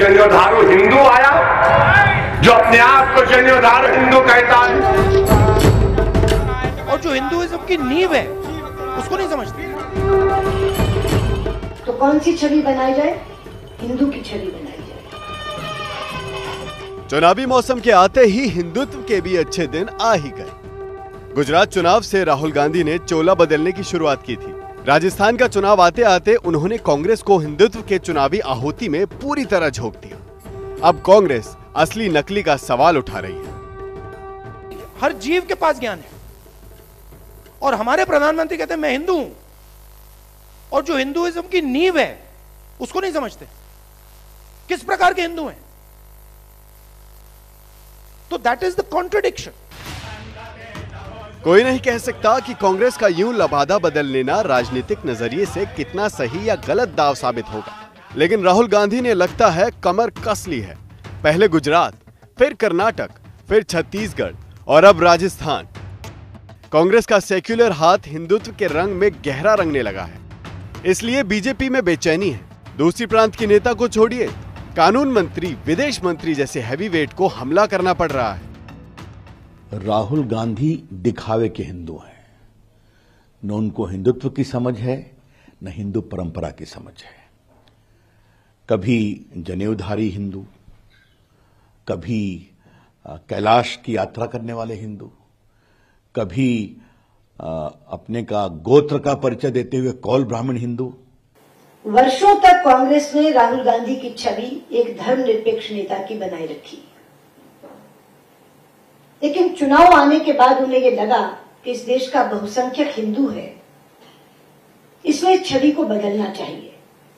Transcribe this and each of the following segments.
जन्योधारू हिंदू आया जो अपने आप को जन्योधारू हिंदू कहता है, और जो हिंदुइज्म की नींव है उसको नहीं समझते। तो कौन सी छवि बनाई जाए? हिंदू की छवि बनाई जाए। चुनावी मौसम के आते ही हिंदुत्व के भी अच्छे दिन आ ही गए। गुजरात चुनाव से राहुल गांधी ने चोला बदलने की शुरुआत की थी। राजस्थान का चुनाव आते आते उन्होंने कांग्रेस को हिंदुत्व के चुनावी आहुति में पूरी तरह झोंक दिया। अब कांग्रेस असली नकली का सवाल उठा रही है। हर जीव के पास ज्ञान है, और हमारे प्रधानमंत्री कहते हैं मैं हिंदू हूं, और जो हिंदुइज्म की नींव है उसको नहीं समझते। किस प्रकार के हिंदू हैं? तो दैट इज द कॉन्ट्रडिक्शन। कोई नहीं कह सकता कि कांग्रेस का यूं लबादा बदल लेना राजनीतिक नजरिए से कितना सही या गलत दाव साबित होगा, लेकिन राहुल गांधी ने लगता है कमर कस ली है। पहले गुजरात, फिर कर्नाटक, फिर छत्तीसगढ़ और अब राजस्थान। कांग्रेस का सेक्युलर हाथ हिंदुत्व के रंग में गहरा रंगने लगा है। इसलिए बीजेपी में बेचैनी है। दूसरी प्रांत की नेता को छोड़िए, कानून मंत्री, विदेश मंत्री जैसे हैवीवेट को हमला करना पड़ रहा है। राहुल गांधी दिखावे के हिंदू हैं। न उनको हिंदुत्व की समझ है, न हिंदू परंपरा की समझ है। कभी जनेऊधारी हिंदू, कभी कैलाश की यात्रा करने वाले हिंदू, कभी अपने का गोत्र का परिचय देते हुए कौल ब्राह्मण हिंदू। वर्षों तक कांग्रेस ने राहुल गांधी की छवि एक धर्मनिरपेक्ष नेता की बनाए रखी, लेकिन चुनाव आने के बाद उन्हें यह लगा कि इस देश का बहुसंख्यक हिंदू है, इसलिए छवि को बदलना चाहिए।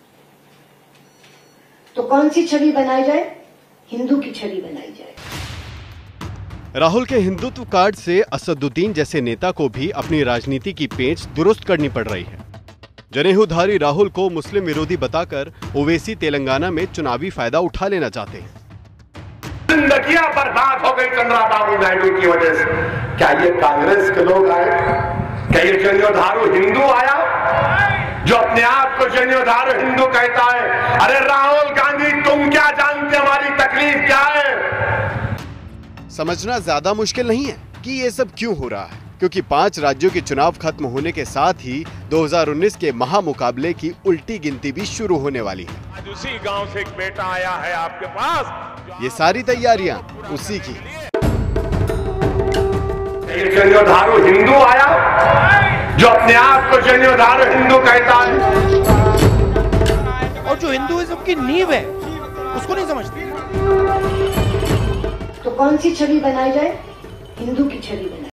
तो कौन सी छवि बनाई जाए? हिंदू की छवि बनाई जाए। राहुल के हिंदुत्व कार्ड से असदुद्दीन जैसे नेता को भी अपनी राजनीति की पेंच दुरुस्त करनी पड़ रही है। जनेऊधारी राहुल को मुस्लिम विरोधी बताकर ओवैसी तेलंगाना में चुनावी फायदा उठा लेना चाहते हैं। जिंदगियां बर्बाद हो गई चंद्रबाबू नायडू की वजह से। क्या ये कांग्रेस के लोग आए? क्या ये जन्योधारू हिंदू आया जो अपने आप को जन्योधारू हिंदू कहता है? अरे राहुल गांधी, तुम क्या जानते हमारी तकलीफ क्या है? समझना ज्यादा मुश्किल नहीं है कि ये सब क्यों हो रहा है, क्योंकि 5 राज्यों के चुनाव खत्म होने के साथ ही 2019 के महामुकाबले की उल्टी गिनती भी शुरू होने वाली है। आज उसी गांव से एक बेटा आया है आपके पास। ये सारी तैयारियां उसी की। ये जन्योधारू हिंदू आया जो अपने आप को जन्योधारू हिंदू कहता है, और जो हिंदुइज्म की नींव है उसको नहीं समझते। तो कौन सी छवि बनाई जाए? हिंदू की छवि बनाई।